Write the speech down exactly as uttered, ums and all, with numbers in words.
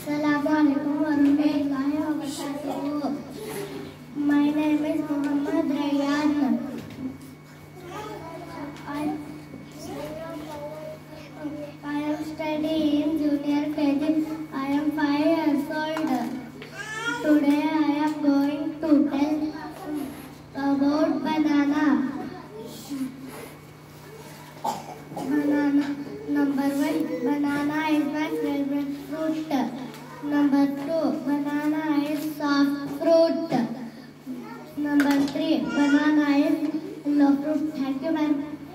Assalamualaikum warahmatullahi wabarakatuh. My name is Muhammad Rayyan. I, I am studying junior K G. I am five years old. Today I am going to tell about banana. Banana. Number one, banana is my favorite fruit. Number